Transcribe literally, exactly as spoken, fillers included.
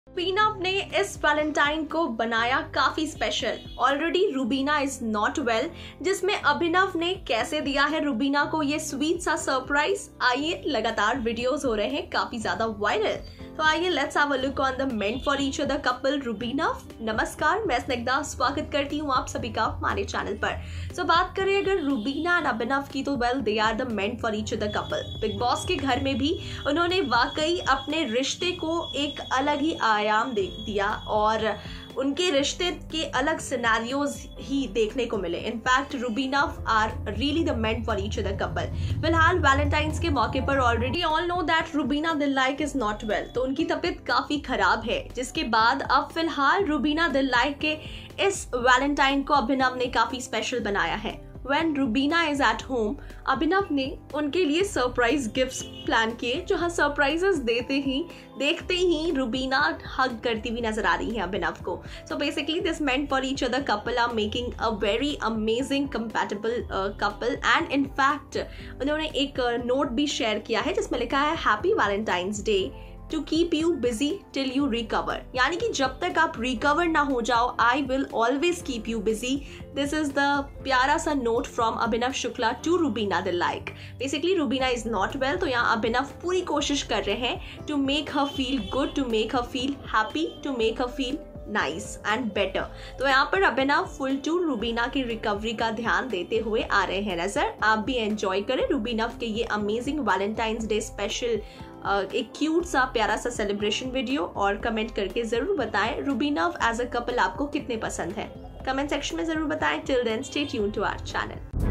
रूबीनव ने इस वैलेंटाइन को बनाया काफी special. Already Rubina is not well, जिसमें अभिनव ने कैसे दिया है रूबीना को ये स्वीट सा सरप्राइज। आइए, लगातार वीडियोस हो रहे हैं काफी ज्यादा वायरल, तो आइए let's have a look on the meant for each other couple Rubinav. नमस्कार, मैं स्निग्धा स्वागत करती हूँ आप सभी का हमारे चैनल पर। सो so, बात करें अगर रूबीना एंड अभिनव की, तो well they are the meant for each other couple. Bigg Boss के घर में भी उन्होंने वाकई अपने रिश्ते को एक अलग ही आयाम दे दिया और उनके रिश्ते के अलग सिनेरियोज ही देखने को मिले। In fact Rubinav are really the meant for each other couple. फिलहाल वैलेंटाइंस के मौके पर already all know that Rubina Dilaik is not well, तो उनकी तबीयत काफी खराब है, जिसके बाद अब फिलहाल रूबीना दिल-लाइक के इस वैलेंटाइन को अभिनव ने काफी स्पेशल बनाया है। When Rubina is at home, अभिनव ने उनके लिए सरप्राइज गिफ्ट्स प्लान किए, जो हाँ सरप्राइजेस देते ही देखते ही रूबीना हग करती हुई नजर आ रही है अभिनव को। So basically this meant for each other couple are making a very amazing compatible couple and in fact उन्होंने एक नोट uh, भी शेयर किया है जिसमें लिखा है happy Valentine's day to keep you busy till you recover, यानी कि जब तक आप रिकवर ना हो जाओ, I will always keep you busy. This is the प्यारा सा note from Abhinav Shukla to Rubina Dilaik. Basically Rubina is not well, तो यहाँ अभिनव पूरी कोशिश कर रहे हैं to make her feel good, to make her feel happy, to make her feel nice and better. तो यहाँ पर अभिनव फुल टू रूबीना की रिकवरी का ध्यान देते हुए आ रहे हैं नजर। आप भी एंजॉय करें रूबीनव के ये अमेजिंग वैलेंटाइंस डे स्पेशल एक क्यूट सा प्यारा सा सेलिब्रेशन वीडियो, और कमेंट करके जरूर बताएं रूबीनव एज अ कपल आपको कितने पसंद है। कमेंट सेक्शन में जरूर बताएं। Till then stay tuned to our channel.